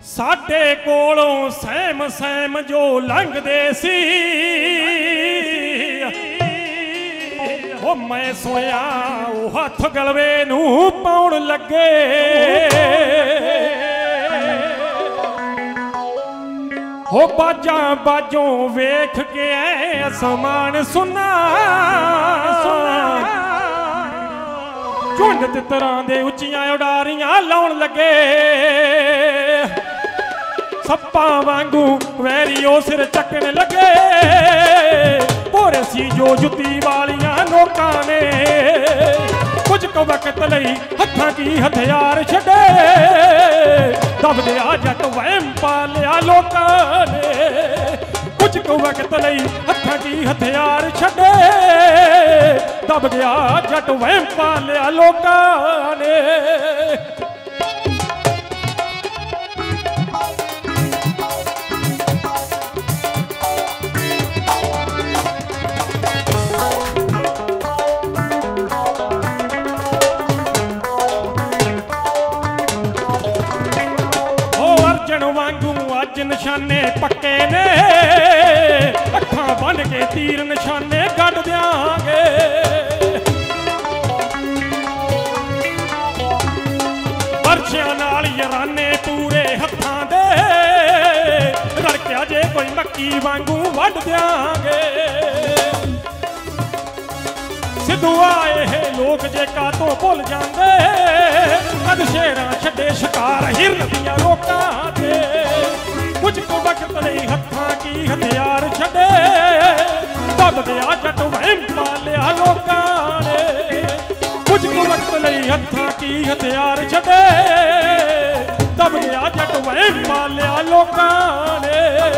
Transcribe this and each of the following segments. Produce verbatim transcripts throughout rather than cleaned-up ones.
साडे कोलों सहम सहम जो लंघदे सी ओ मैं सोया ओ हथ गलवे नूं पाउण लगे हो बाजा बाजों वेख के आसमान सुना झुंड तितरां दे उच्चियां उडारियां लाउण लगे सप्पा वांगू वैरियो सिर चकन लगे भोरे सी जो जुत्ती वालियां नोकां ने कुछ क वक्त लई हत्थां की हथियार छड्डे दब गया जट वहम पालिया लोकां ने कुछ क वक्त लई हत्थां की हथियार छड्डे दब गया जट वहम पालिया लोकां ने निशाने पक्के ने अखां बन के तीर निशाने गढ़ देंगे परछियां नाल यराने पूरे हत्थां दे रड़किया जे कोई मक्की वांगू वढ़ देंगे सिद्धू आए है लोग जे का तो भुल जांदे अद शेरां छड्डे शिकार हिरन दियां रोकां ते कुछ को वक्त नहीं हत्थां की हथियार छड्डे दब गया जट वहम पालिया लोकां ने कुछ को वक्त नहीं हत्थां की हथियार छड्डे दब गया जट वहम पालिया लोकां ने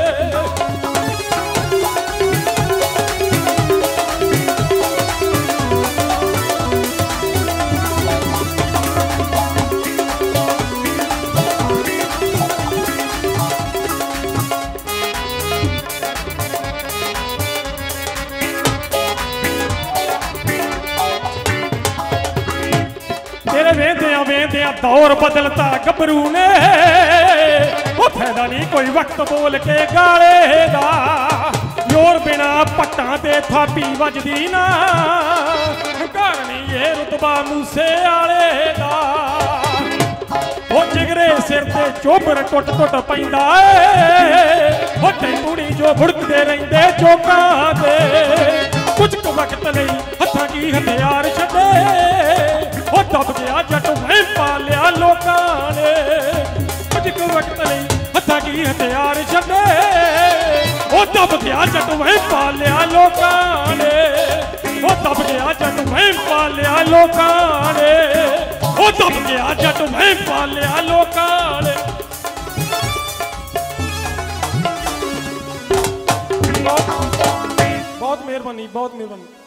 तेरे वेंदिया वेंदिया दौर बदलता गबरू ने वो फायदा नहीं कोई वक्त बोल के गाले दा योर बिना पट्टां ते थापी वजदी ना घर नहीं ये रुतबा मूसे आले दा वो जिगरे सिर ते चोबर टुट टुट पैंदा है वो टैंगूड़ी जो भुड़कदे रहिंदे चोकां ते कुछ क वक्त नहीं हत्थां की हथियार छड्डे वो दब गया जट वहम पालिया लोकां ने कुछ क वक्त नहीं हत्थां की हथियार छड्डे वो दब गया जट वहम पालिया लोकां ने वो दब गया जट वहम पालिया लोकां ने वो दब गया जट वहम पालिया लोकां ने बहुत मेहरबानी बहुत मेहरबानी।